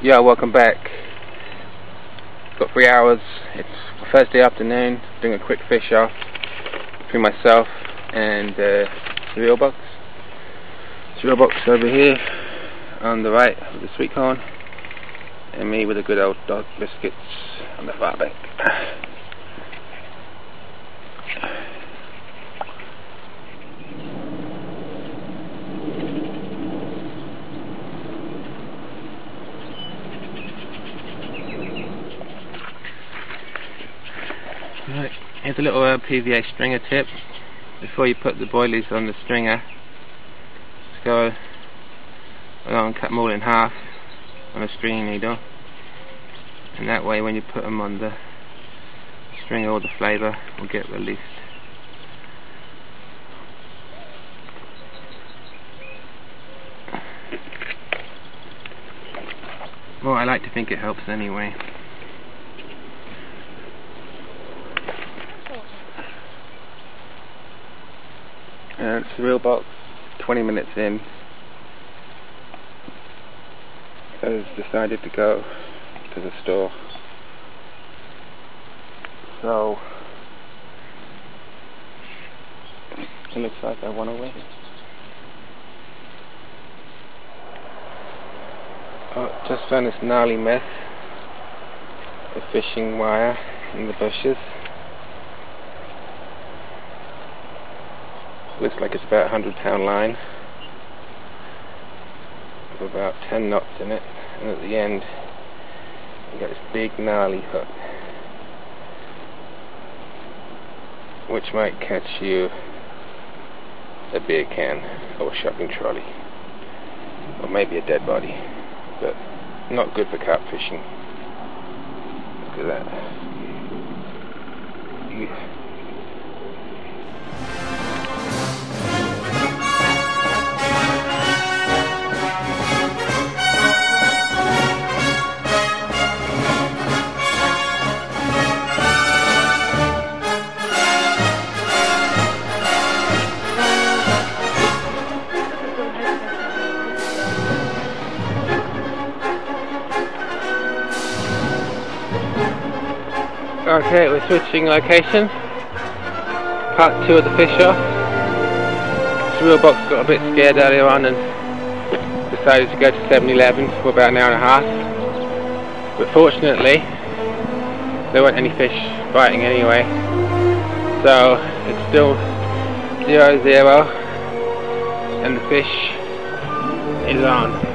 Yeah, welcome back. Got 3 hours. It's Thursday afternoon. Doing a quick fish off between myself and Surrealbox. Surrealbox over here on the right with the sweet corn, and me with the good old dog biscuits on the far bank. Right, here's a little PVA stringer tip. Before you put the boilies on the stringer, just go along and cut them all in half on a stringing needle, and that way when you put them on the stringer, all the flavour will get released. Well, I like to think it helps anyway. And Surrealbox, 20 minutes in, has decided to go to the store. So it looks like I won away. Oh, just found this gnarly mess of fishing wire in the bushes. Looks like it's about a 100-pound line with about 10 knots in it, and at the end you got this big gnarly hook which might catch you a beer can or a shopping trolley, or maybe a dead body, but not good for carp fishing. Look at that. Okay, we're switching location. Part 2 of the fish off. Surrealbox got a bit scared earlier on and decided to go to 7-Eleven for about an hour and a half. But fortunately, there weren't any fish biting anyway. So it's still 0-0 and the fish is on.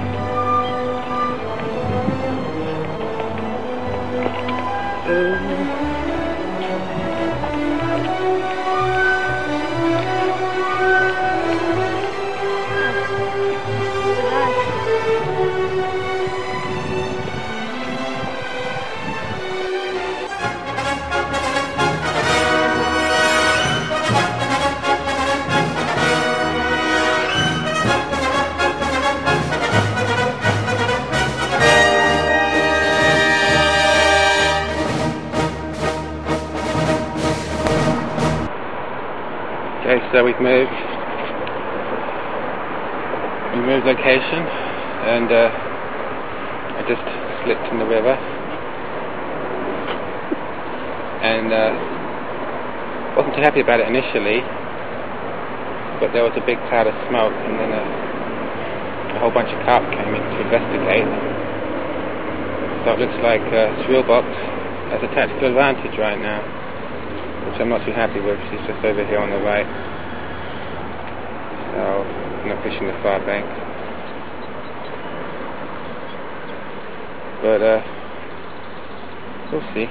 Okay, so we've moved location, and I just slipped in the river, and wasn't too happy about it initially, but there was a big cloud of smoke, and then a whole bunch of carp came in to investigate. So it looks like Surrealbox has a tactical advantage right now, which I'm not too happy with. She's just over here on the right, so I'm not fishing the far bank, but we'll see.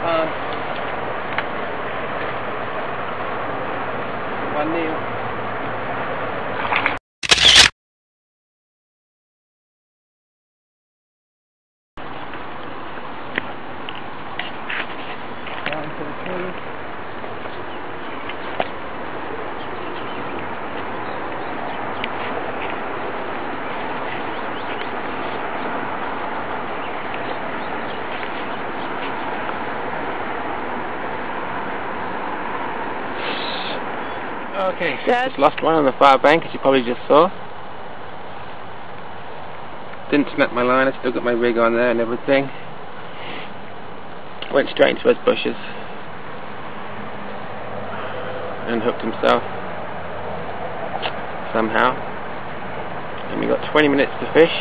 on. 1-0. Down to the tree. Okay, Dad? just lost one on the far bank, as you probably just saw. Didn't snap my line, I still got my rig on there and everything. Went straight into those bushes and hooked himself somehow. And we got 20 minutes to fish.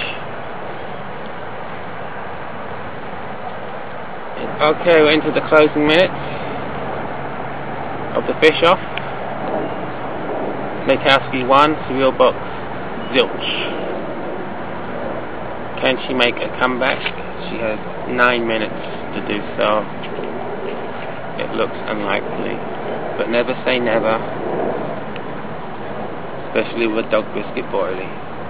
Okay, we're into the closing minutes of the fish off. Natokowsky 1, Surrealbox zilch. Can she make a comeback? She has 9 minutes to do so. It looks unlikely, but never say never, especially with dog biscuit boilie.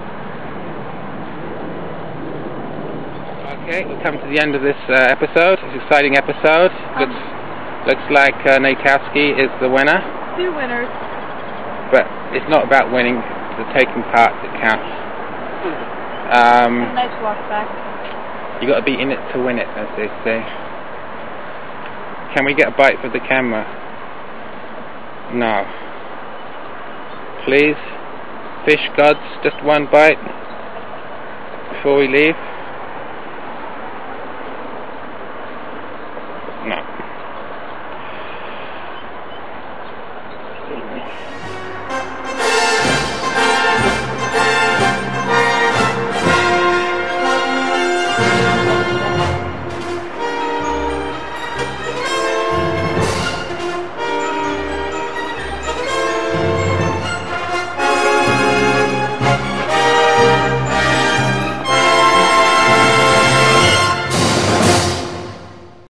Okay, we've come to the end of this episode. It's an exciting episode. Looks like Natokowsky is the winner. 2 winners. But it's not about winning, it's the taking part that counts. Nice walk back. You got to be in it to win it, as they say. Can we get a bite for the camera? No. Please, fish gods, just one bite before we leave.